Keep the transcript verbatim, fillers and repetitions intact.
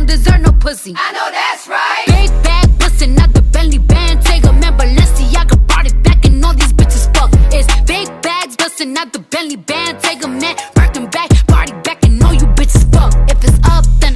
deserve no pussy. I know that's right. Big